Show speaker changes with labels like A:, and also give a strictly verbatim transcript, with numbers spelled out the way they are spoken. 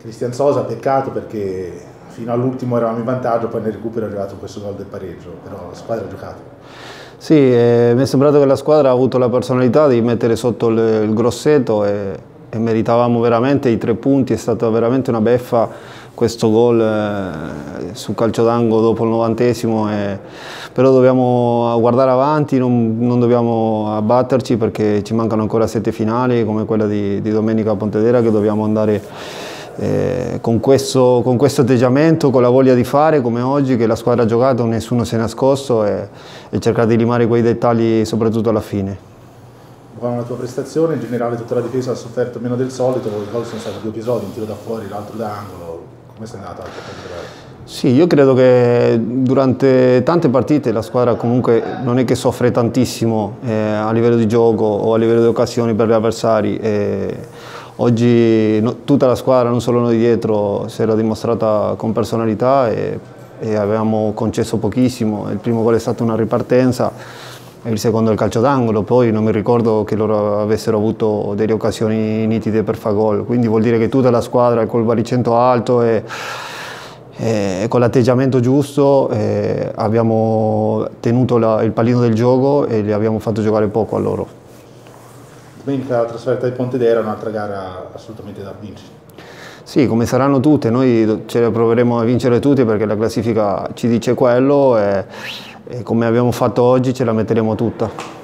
A: Cristian Sosa, peccato perché fino all'ultimo eravamo in vantaggio, poi nel recupero è arrivato questo gol del pareggio, però la squadra ha giocato.
B: Sì, eh, mi è sembrato che la squadra ha avuto la personalità di mettere sotto il, il grosseto e, e meritavamo veramente i tre punti, è stata veramente una beffa questo gol eh, sul calcio d'angolo dopo il novantesimo, eh, però dobbiamo guardare avanti, non, non dobbiamo abbatterci perché ci mancano ancora sette finali come quella di, di domenica a Pontedera, che dobbiamo andare Eh, con, questo, con questo atteggiamento, con la voglia di fare come oggi, che la squadra ha giocato, nessuno si è nascosto, e, e cercare di limare quei dettagli soprattutto alla fine.
A: Buona la tua prestazione, in generale tutta la difesa ha sofferto meno del solito, i gol sono stati due episodi, un tiro da fuori, l'altro da angolo, come sei andato?
B: Sì, io credo che durante tante partite la squadra comunque non è che soffre tantissimo eh, a livello di gioco o a livello di occasioni per gli avversari. Eh, Oggi no, tutta la squadra, non solo noi dietro, si era dimostrata con personalità e, e avevamo concesso pochissimo. Il primo gol è stata una ripartenza e il secondo il calcio d'angolo, poi non mi ricordo che loro avessero avuto delle occasioni nitide per fare gol, quindi vuol dire che tutta la squadra col baricentro alto e, e con l'atteggiamento giusto eh, abbiamo tenuto la, il pallino del gioco e li abbiamo fatto giocare poco a loro.
A: Domenica la trasferta di Pontedera è un'altra gara assolutamente da vincere.
B: Sì, come saranno tutte, noi ce le proveremo a vincere tutte perché la classifica ci dice quello e, e come abbiamo fatto oggi ce la metteremo tutta.